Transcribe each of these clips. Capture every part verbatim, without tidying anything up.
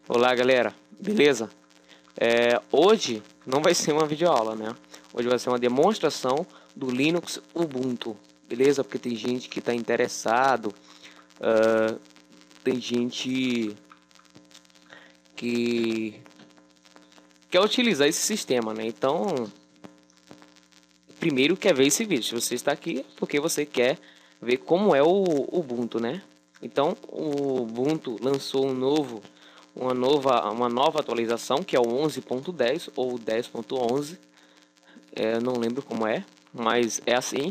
Olá galera, beleza? É, hoje não vai ser uma videoaula, né? Hoje vai ser uma demonstração do Linux Ubuntu, beleza? Porque tem gente que está interessado, uh, tem gente que quer utilizar esse sistema, né? Então, primeiro quer ver esse vídeo. Se você está aqui, é porque você quer ver como é o Ubuntu, né? Então, o Ubuntu lançou um novo uma nova, uma nova atualização que é o onze ponto dez ou dez ponto onze, é, não lembro como é, mas é assim.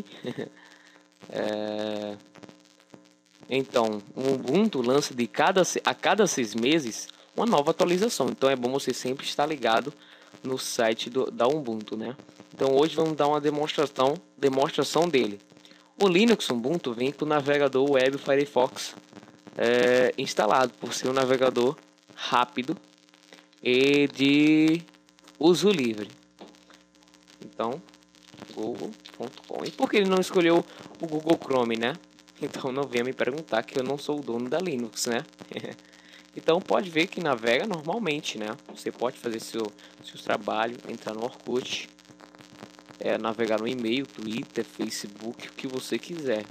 é... Então, o Ubuntu lança de cada, a cada seis meses uma nova atualização, então é bom você sempre estar ligado no site do, da Ubuntu, né? Então hoje vamos dar uma demonstração, demonstração dele. O Linux Ubuntu vem com o navegador web Firefox é, instalado, por ser um navegador rápido e de uso livre. Então, google ponto com. E por que ele não escolheu o Google Chrome, né? Então não venha me perguntar que eu não sou o dono da Linux, né? Então pode ver que navega normalmente, né? Você pode fazer seu, seus trabalhos, entrar no Orkut, é, navegar no e-mail, Twitter, Facebook, o que você quiser.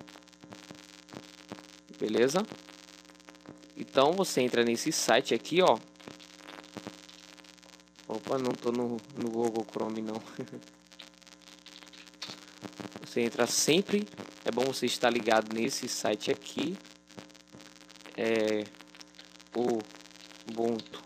Beleza? Então você entra nesse site aqui, ó. Opa, não tô no, no Google Chrome não. Você entra sempre, é bom você estar ligado nesse site aqui, é o Ubuntu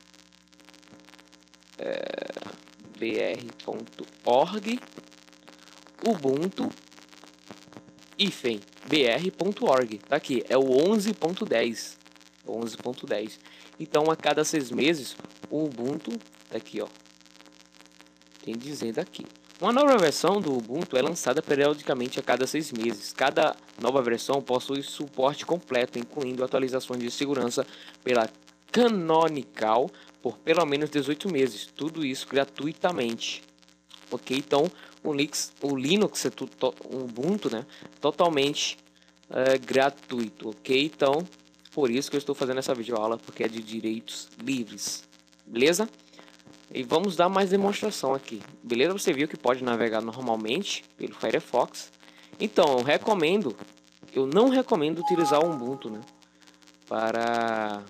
é, b r ponto org, Ubuntu hífen b r ponto org, tá aqui, é o onze ponto dez, onze ponto dez. Então a cada seis meses o Ubuntu tá aqui, ó, tem dizendo aqui. Uma nova versão do Ubuntu é lançada periodicamente a cada seis meses. Cada nova versão possui suporte completo, incluindo atualizações de segurança pela Canonical por pelo menos dezoito meses. Tudo isso gratuitamente. Ok? Então, o Linux, o Linux é tu, to, o Ubuntu, né? Totalmente é, gratuito. Ok? Então, por isso que eu estou fazendo essa videoaula, porque é de direitos livres. Beleza? E vamos dar mais demonstração aqui. Beleza? Você viu que pode navegar normalmente pelo Firefox. Então, eu recomendo, eu não recomendo utilizar o Ubuntu, né? Para...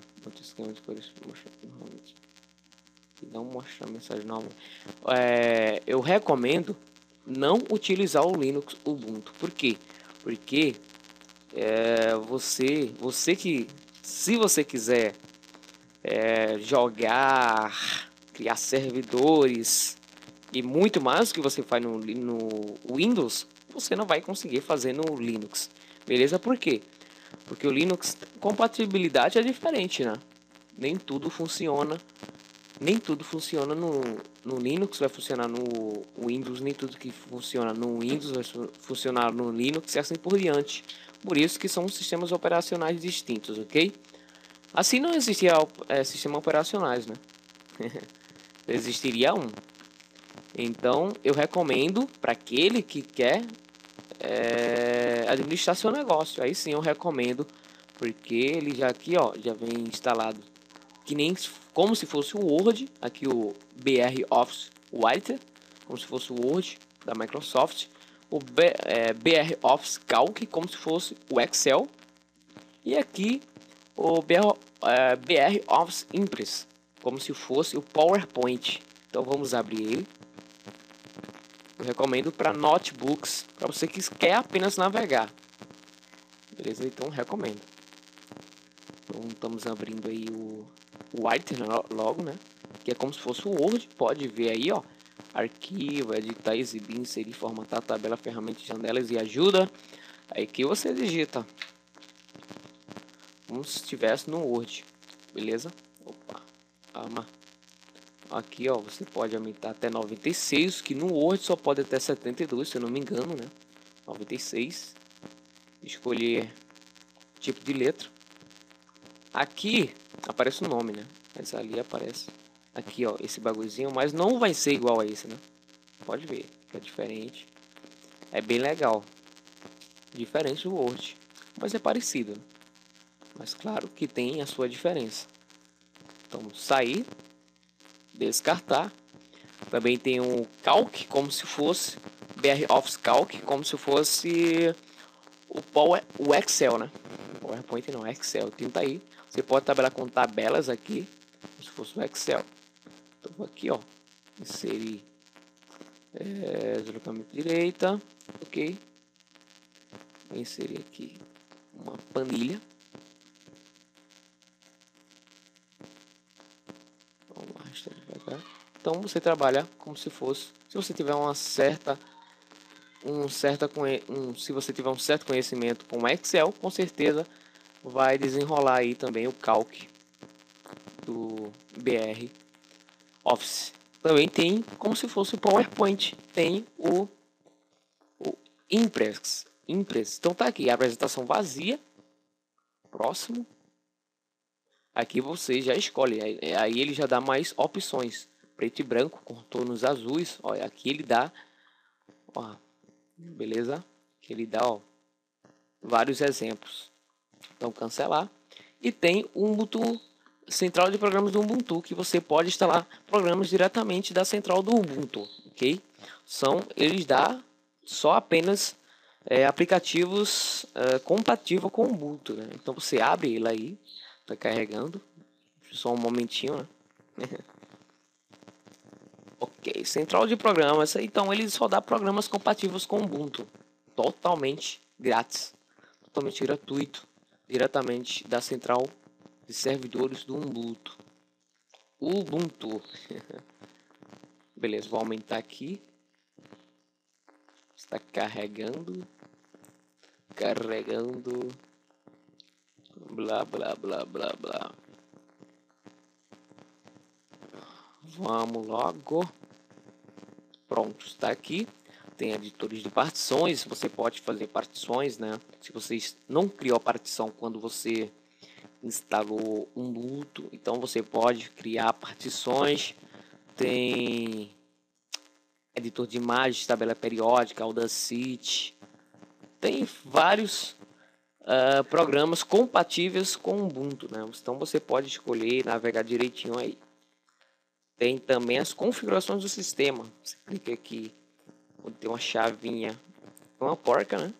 Não mostrar a mensagem não. É, eu recomendo não utilizar o Linux Ubuntu. Por quê? Porque é, você, você que, se você quiser é, jogar, criar servidores e muito mais do que você faz no, no Windows, você não vai conseguir fazer no Linux. Beleza? Por quê? Porque o Linux, compatibilidade é diferente, né? Nem tudo funciona. Nem tudo funciona no, no Linux, vai funcionar no Windows. Nem tudo que funciona no Windows vai funcionar no Linux e assim por diante. Por isso que são sistemas operacionais distintos, ok? Assim não existia é, sistemas operacionais, né? Existiria um. Então eu recomendo para aquele que quer é, administrar seu negócio. Aí sim eu recomendo, porque ele já aqui, ó, já vem instalado que nem como se fosse o Word, aqui o B R Office Writer, como se fosse o Word da Microsoft, o B, é, B R Office Calc, como se fosse o Excel, e aqui o B R, é, B R Office Impress, como se fosse o PowerPoint. Então vamos abrir ele. Eu recomendo para notebooks, para você que quer apenas navegar. Beleza? Então recomendo. Então estamos abrindo aí o, o Writer logo, né? Que é como se fosse o Word. Pode ver aí, ó. Arquivo, editar, exibir, inserir, formatar, tabela, ferramentas, janelas e ajuda. Aí que você digita como se estivesse no Word. Beleza? Opa. Ama. Aqui, ó, você pode aumentar até noventa e seis, que no Word só pode até setenta e dois, se eu não me engano, né? noventa e seis. Escolher tipo de letra. Aqui aparece o nome, né? Mas ali aparece. Aqui, ó, esse bagulhozinho, mas não vai ser igual a esse, né? Pode ver que é diferente. É bem legal. Diferente do Word. Mas é parecido. Mas claro que tem a sua diferença. Então, sair, descartar. Também tem o Calc, como se fosse B R Office Calc, como se fosse o, Power, o Excel, né? PowerPoint não, Excel. Tem tá aí. Você pode trabalhar com tabelas aqui, como se fosse o Excel. Então, vou aqui, ó, inserir é, deslocamento direita, ok. Vou inserir aqui uma planilha. Vamos lá, devagar. Então você trabalha como se fosse, se você tiver uma certa, um certa um, se você tiver um certo conhecimento com Excel, com certeza vai desenrolar aí também o Calc do B R Office. Também tem como se fosse o PowerPoint, tem o, o Impress, Impress. Então tá aqui a apresentação vazia. Próximo. Aqui você já escolhe, aí, aí ele já dá mais opções. Preto e branco, contornos azuis. Olha, aqui ele dá, ó, beleza? Aqui ele dá, ó, vários exemplos. Então cancelar. E tem o Ubuntu, central de programas do Ubuntu, que você pode instalar programas diretamente da central do Ubuntu, ok? São, eles dá só apenas é, aplicativos é, compatíveis com o Ubuntu, né? Então você abre ele aí, tá carregando. Só um momentinho, né? Ok, central de programas. Então ele só dá programas compatíveis com Ubuntu, totalmente grátis, totalmente gratuito, diretamente da central de servidores do Ubuntu. Ubuntu. Beleza, vou aumentar aqui. Está carregando, carregando, blá blá blá blá blá. Vamos logo. Pronto, está aqui. Tem editores de partições. Você pode fazer partições, né? Se você não criou a partição quando você instalou um Ubuntu, então você pode criar partições. Tem editor de imagens, tabela periódica, Audacity. Tem vários uh, programas compatíveis com o Ubuntu, né? Então você pode escolher e navegar direitinho aí. Tem também as configurações do sistema. Você clica aqui, onde tem uma chavinha, uma porca, né?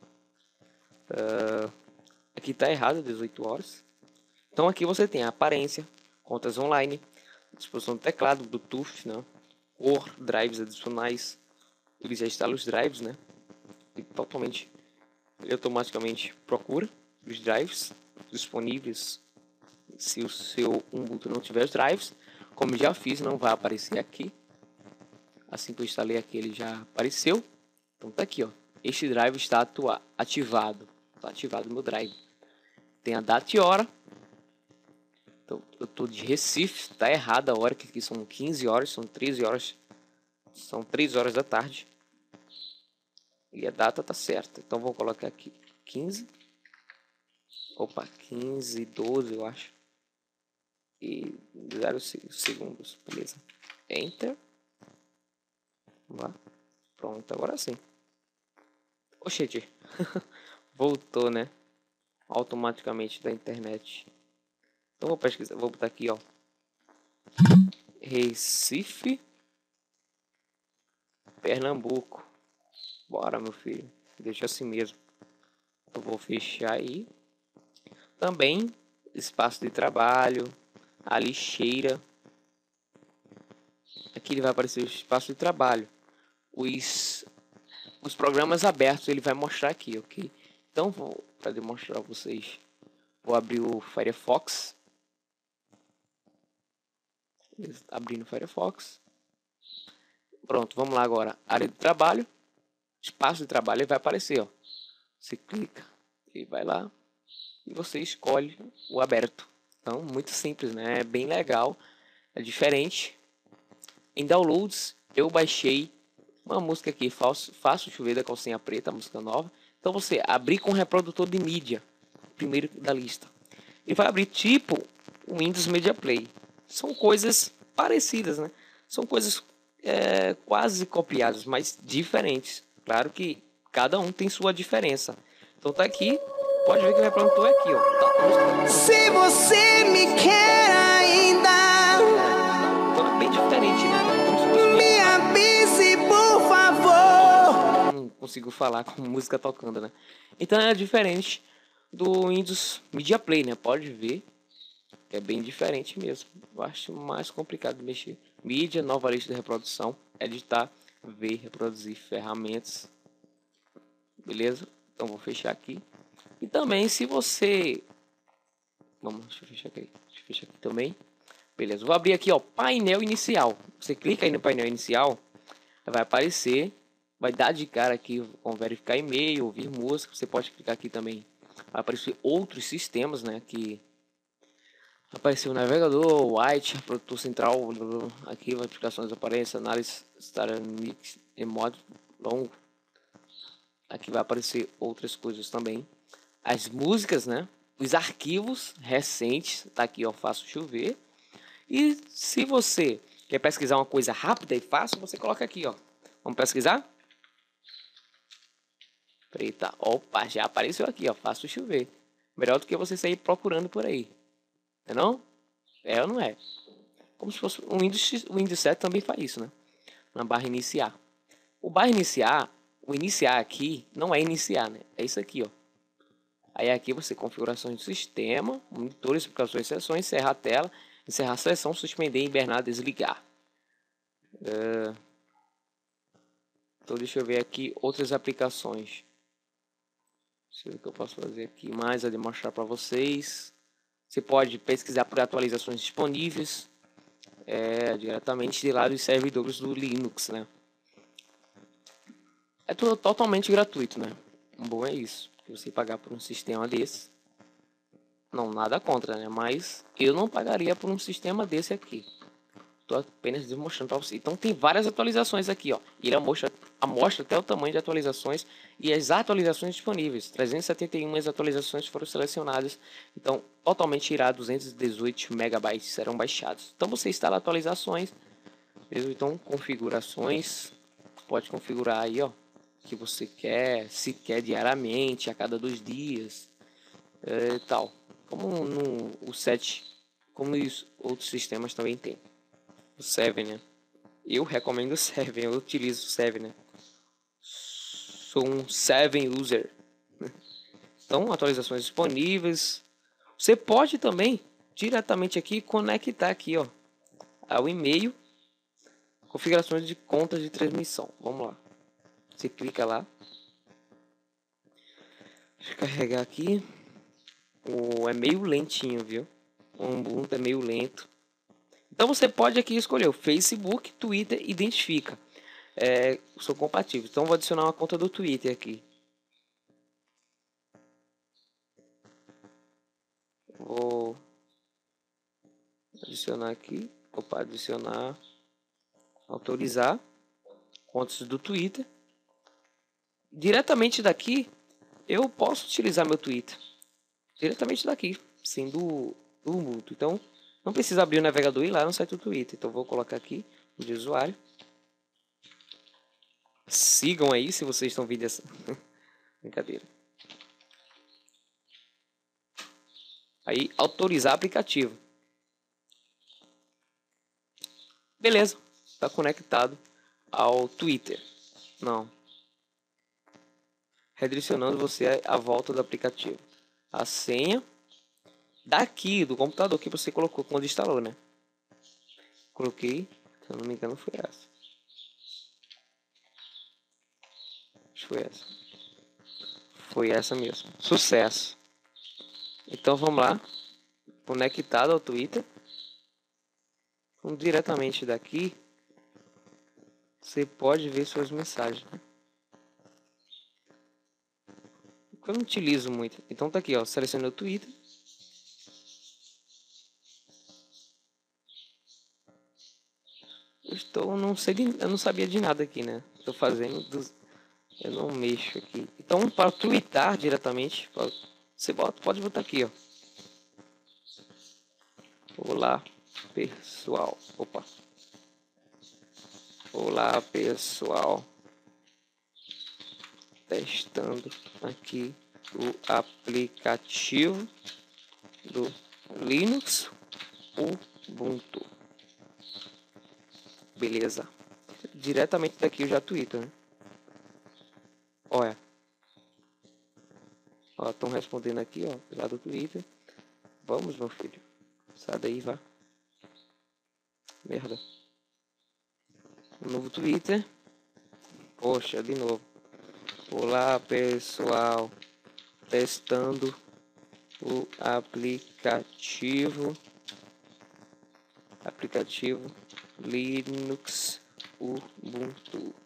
Uh, aqui está errado, dezoito horas. Então aqui você tem a aparência, contas online, disposição do teclado, Bluetooth, né? Cor, drives adicionais. Ele já instala os drives, né? E totalmente, ele automaticamente procura os drives disponíveis. Se o seu Ubuntu não tiver os drives, como já fiz, não vai aparecer aqui. Assim que eu instalei aqui, ele já apareceu. Então tá aqui, ó. Este drive está atua ativado. Está ativado o meu drive. Tem a data e hora. Então, eu tô de Recife, tá errada a hora, que aqui são quinze horas, são treze horas. São três horas da tarde. E a data tá certa. Então vou colocar aqui quinze. Opa, quinze, doze, eu acho. E zero segundos, beleza. Enter. Vamos lá. Pronto, agora sim. Oxente. Voltou, né? Automaticamente da internet. Então vou pesquisar, vou botar aqui, ó. Recife, Pernambuco. Bora, meu filho. Deixa assim mesmo. Eu vou fechar aí. Também espaço de trabalho, a lixeira. Aqui ele vai aparecer o espaço de trabalho. Os, os programas abertos ele vai mostrar aqui, ok? Então, vou para demonstrar a vocês. Vou abrir o Firefox. Abrindo o Firefox. Pronto, vamos lá agora. Área de trabalho. Espaço de trabalho ele vai aparecer, ó. Você clica e vai lá. E você escolhe o aberto. Então, muito simples, né? É bem legal. É diferente. Em downloads, eu baixei uma música aqui, Faço, Faço Chover da Calcinha Preta, música nova. Então, você abrir com o reprodutor de mídia, primeiro da lista. E vai abrir tipo o Windows Media Play. São coisas parecidas, né? São coisas é, quase copiadas, mas diferentes. Claro que cada um tem sua diferença. Então, tá aqui. Pode ver que o reprodutor é aqui, ó. Tá. Se você me quer ainda, consigo falar com música tocando, né? Então é diferente do Windows Media Player, né? Pode ver que é bem diferente mesmo. Eu acho mais complicado de mexer. Mídia, nova lista de reprodução, editar, ver, reproduzir ferramentas. Beleza? Então vou fechar aqui. E também se você... Vamos, deixa eu fechar aqui. Deixa eu fechar aqui também. Beleza, vou abrir aqui, ó, painel inicial. Você clica aí no painel inicial, vai aparecer, vai dar de cara aqui com verificar e-mail, ouvir música. Você pode clicar aqui também. Vai aparecer outros sistemas, né? Aqui apareceu o navegador, White, produtor central, aqui notificações de aparência, análise, start mix, modo longo. Aqui vai aparecer outras coisas também. As músicas, né? Os arquivos recentes, tá aqui, ó, faço chover. E se você quer pesquisar uma coisa rápida e fácil, você coloca aqui, ó. Vamos pesquisar? Eita, opa, já apareceu aqui, ó, faço chover. Melhor do que você sair procurando por aí. Não é não? É ou não é? Como se fosse o Windows, o Windows sete também faz isso, né? Na barra iniciar. O barra iniciar, o iniciar aqui não é iniciar, né? É isso aqui, ó. Aí aqui você configurações do sistema, monitores, explicações, sessões, encerrar a tela, encerrar a sessão, suspender, hibernar, desligar. Uh, então deixa eu ver aqui outras aplicações. Deixa eu ver o que eu posso fazer aqui mais a demonstrar para vocês. Você pode pesquisar por atualizações disponíveis é, diretamente de lá dos servidores do Linux, né? É tudo totalmente gratuito, né? O bom é isso. Você pagar por um sistema desse. Não, nada contra, né? Mas eu não pagaria por um sistema desse aqui. Estou apenas demonstrando para você. Então tem várias atualizações aqui, ó. Ele amostra, amostra até o tamanho de atualizações e as atualizações disponíveis. trezentas e setenta e uma atualizações foram selecionadas. Então, totalmente irá duzentos e dezoito megabytes serão baixados. Então você instala atualizações. Mesmo então, configurações. Pode configurar aí, ó, que você quer, se quer diariamente, a cada dois dias, é, tal. Como no o sete, como os outros sistemas também tem. O sete, né? Eu recomendo o sete, eu utilizo o sete, né? Sou um sete user. Então, atualizações disponíveis. Você pode também diretamente aqui conectar aqui, ó, ao e-mail, configurações de contas de transmissão. Vamos lá. Você clica lá. Deixa eu carregar aqui. O, é meio lentinho, viu? O Ubuntu é meio lento. Então você pode aqui escolher o Facebook, Twitter, identifica. É, sou compatível. Então vou adicionar uma conta do Twitter aqui. Vou adicionar aqui. Opa, adicionar. Autorizar. Contas do Twitter. Diretamente daqui, eu posso utilizar meu Twitter. Diretamente daqui, sendo do Ubuntu. Então, não precisa abrir o navegador e ir lá no site do Twitter. Então, vou colocar aqui de usuário. Sigam aí se vocês estão vendo essa brincadeira. Aí, autorizar aplicativo. Beleza, está conectado ao Twitter. Não. Redirecionando você à volta do aplicativo. A senha daqui, do computador que você colocou quando instalou, né? Coloquei, se eu não me engano, foi essa. Acho que foi essa. Foi essa mesmo. Sucesso. Então vamos lá. Conectado ao Twitter. Então, diretamente daqui, você pode ver suas mensagens. Eu não utilizo muito. Então tá aqui, ó. Selecionei o Twitter. Eu estou, não sei, de, eu não sabia de nada aqui, né? Estou fazendo, dos, eu não mexo aqui. Então para twittar diretamente, você bota, pode botar aqui, ó. Olá, pessoal. Opa. Olá, pessoal. Testando aqui o aplicativo do Linux Ubuntu. Beleza. Diretamente daqui eu já twito, né? Olha. Ó, estão respondendo aqui, ó, lá do Twitter. Vamos, meu filho. Sai daí, vá. Merda. Um novo Twitter. Poxa, de novo. Olá, pessoal. Testando o aplicativo. Aplicativo Linux Ubuntu.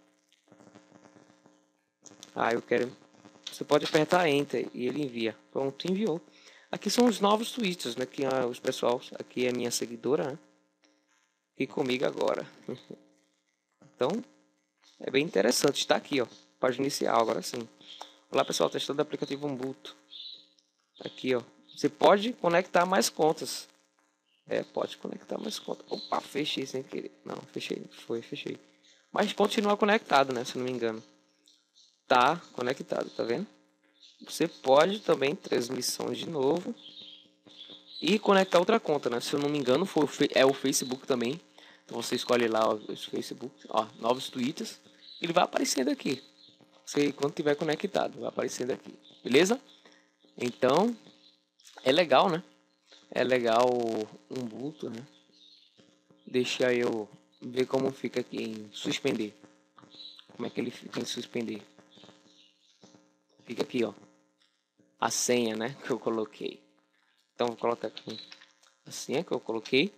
Ah, eu quero... Você pode apertar Enter e ele envia. Pronto, enviou. Aqui são os novos tweets, né? Que ah, os pessoal... Aqui é minha seguidora, né? E comigo agora. Então, é bem interessante. Está aqui, ó. Página inicial, agora sim. Olá, pessoal. Testando o aplicativo Ubuntu. Aqui, ó. Você pode conectar mais contas. É, pode conectar mais contas. Opa, fechei sem querer. Não, fechei. Foi, fechei. Mas continua conectado, né? Se não me engano. Tá conectado, tá vendo? Você pode também transmissão de novo e conectar outra conta, né? Se eu não me engano, foi, é o Facebook também. Então você escolhe lá o Facebook, ó, novos tweets, ele vai aparecendo aqui. Você quando tiver conectado, vai aparecendo aqui, beleza? Então é legal, né? É legal um Ubuntu, né? Deixa eu ver como fica aqui em suspender. Como é que ele fica em suspender? Fica aqui, ó. A senha, né, que eu coloquei. Então vou colocar aqui a senha que eu coloquei.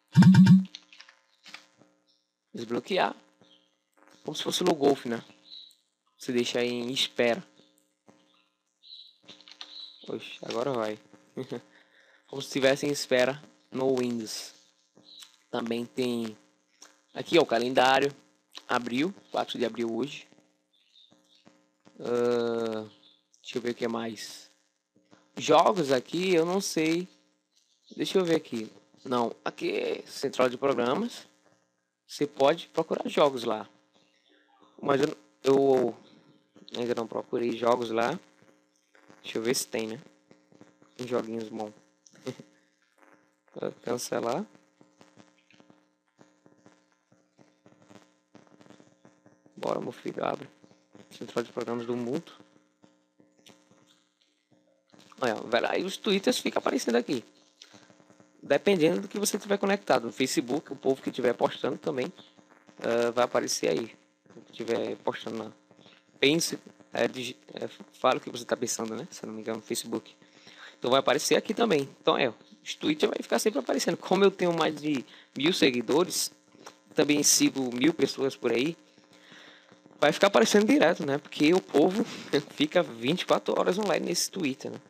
Desbloquear. Como se fosse o Logolf, né? Você deixa aí em espera. Oxe, agora vai. Como se estivesse em espera no Windows. Também tem aqui ó, o calendário. Abril, quatro de abril hoje. Uh, deixa eu ver o que mais. Jogos aqui, eu não sei. Deixa eu ver aqui. Não, aqui é central de programas. Você pode procurar jogos lá. Mas eu, eu ainda não procurei jogos lá. Deixa eu ver se tem, né? Uns joguinhos bons. Vou cancelar. Bora, meu filho, abre. Central de programas do mundo. Olha, velho, aí os twitters ficam aparecendo aqui. Dependendo do que você tiver conectado. No Facebook, o povo que estiver postando também uh, vai aparecer aí. Se estiver postando lá. Pense, é, é, fala o que você está pensando, né? Se eu não me engano, no Facebook. Então vai aparecer aqui também. Então é, os tweets vai ficar sempre aparecendo. Como eu tenho mais de mil seguidores, também sigo mil pessoas por aí, vai ficar aparecendo direto, né? Porque o povo fica vinte e quatro horas online nesse Twitter, né?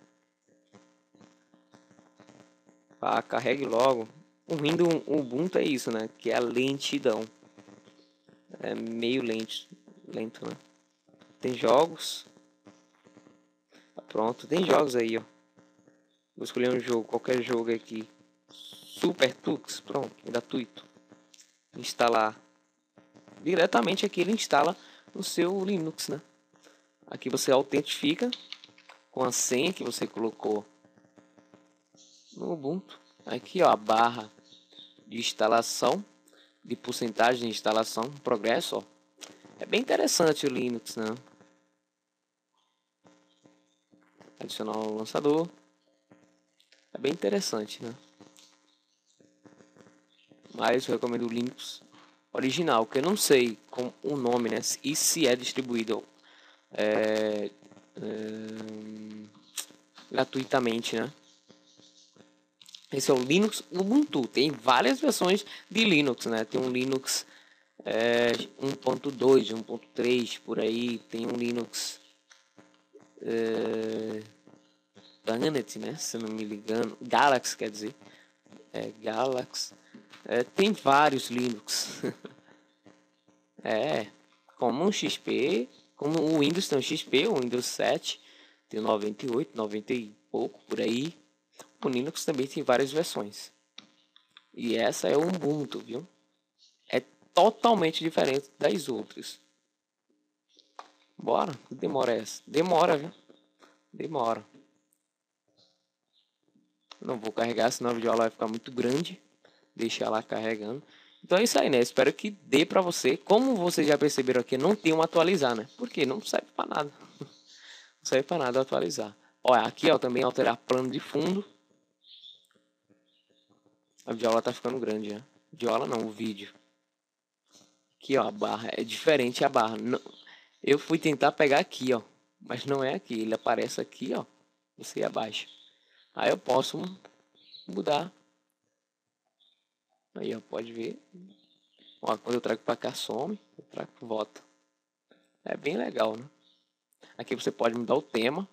Ah, carregue logo. O ruim do Ubuntu é isso, né? Que é a lentidão. É meio lento, lento, né? Tem jogos. Pronto, tem jogos aí, ó. Vou escolher um jogo, qualquer jogo aqui. Super Tux, pronto, gratuito. Instalar. Diretamente aqui ele instala no seu Linux, né? Aqui você autentifica com a senha que você colocou no Ubuntu. Aqui ó, a barra de instalação, de porcentagem de instalação, progresso, ó. É bem interessante o Linux, né? Adicionar o lançador. É bem interessante, né? Mas eu recomendo o Linux original, que eu não sei com o nome, né? E se é distribuído é, é, gratuitamente, né? Esse é o Linux Ubuntu. Tem várias versões de Linux, né? Tem um Linux é, um ponto dois, um ponto três, por aí. Tem um Linux é, Planet, né? Se não me engano. Galaxy, quer dizer. É, Galaxy. É, tem vários Linux. É, como um X P, como o Windows tem um X P, o Windows sete tem noventa e oito, noventa e pouco, por aí. O Linux também tem várias versões. E essa é o Ubuntu, viu? É totalmente diferente das outras. Bora? Que demora essa? Demora, viu? Demora. Não vou carregar, senão a videoaula vai ficar muito grande. Deixar lá carregando. Então é isso aí, né? Espero que dê pra você. Como vocês já perceberam aqui, não tem um atualizar, né? Porque não serve pra nada. Não serve pra nada atualizar. Olha, aqui ó, também alterar plano de fundo. A viola tá ficando grande, né? Viola não, o vídeo. Aqui ó, a barra. É diferente a barra. Não, eu fui tentar pegar aqui, ó. Mas não é aqui. Ele aparece aqui, ó. Você abaixa. Aí eu posso mudar. Aí ó, pode ver. Ó, quando eu trago pra cá some. Eu trago volta. É bem legal, né? Aqui você pode mudar o tema.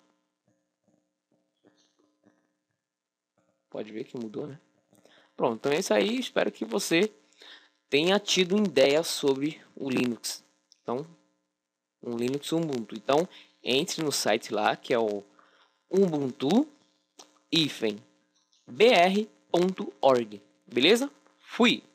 Pode ver que mudou, né? Pronto, então é isso aí. Espero que você tenha tido ideia sobre o Linux. Então, um Linux Ubuntu. Então, entre no site lá, que é o ubuntu dash b r ponto org. Beleza? Fui!